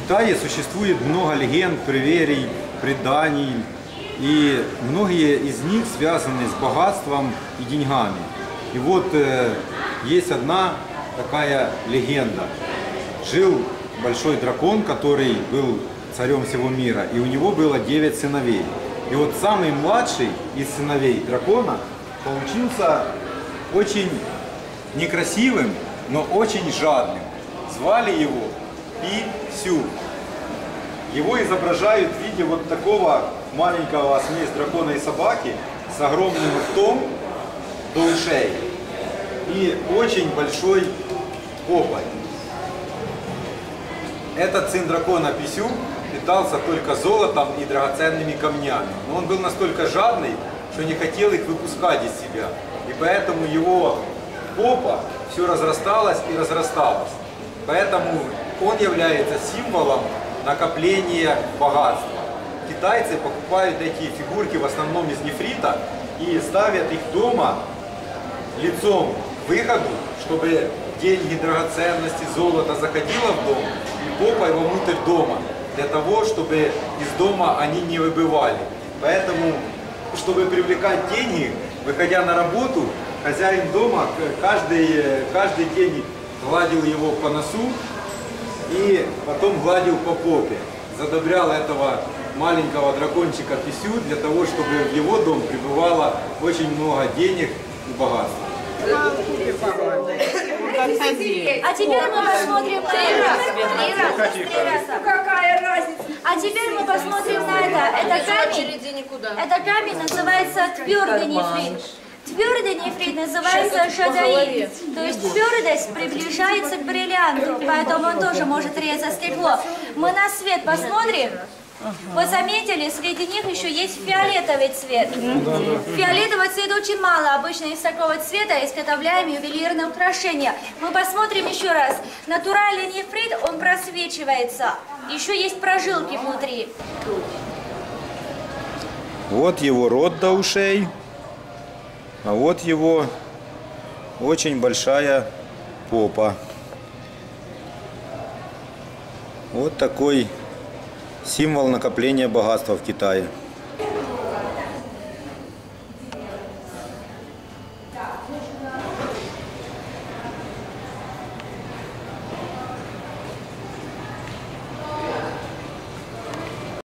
Китае существует много легенд, преверий, преданий, и многие из них связаны с богатством и деньгами. И вот есть одна такая легенда. Жил большой дракон, который был царем всего мира, и у него было 9 сыновей. И вот самый младший из сыновей дракона получился очень некрасивым, но очень жадным. Звали его Писю. Его изображают в виде вот такого маленького смесь дракона и собаки с огромным ртом до ушей и очень большой попой. Этот сын дракона Писю питался только золотом и драгоценными камнями. Но он был настолько жадный, что не хотел их выпускать из себя. И поэтому его попа все разрасталась и разрасталась. Поэтому он является символом накопления богатства. Китайцы покупают эти фигурки в основном из нефрита и ставят их дома лицом к выходу, чтобы деньги, драгоценности, золото заходило в дом и попой вовнутрь дома, для того, чтобы из дома они не выбывали. Поэтому, чтобы привлекать деньги, выходя на работу, хозяин дома каждый день гладил его по носу и потом гладил по попе. Задобрял этого маленького дракончика Писю для того, чтобы в его дом прибывало очень много денег и богатства. А теперь мы посмотрим на это. 3 раза. Какая разница? А теперь мы посмотрим на это. Это камень называется твердый нефрит. Твердый нефрит называется шадаи. То есть твердость приближается к бриллианту, поэтому он тоже может резать стекло. Мы на свет посмотрим. Вы заметили, среди них еще есть фиолетовый цвет. Фиолетовый цвет очень мало. Обычно из такого цвета изготовляем ювелирные украшения. Мы посмотрим еще раз. Натуральный нефрит, он просвечивается. Еще есть прожилки внутри. Вот его рот до ушей, а вот его очень большая попа. Вот такой символ накопления богатства в Китае.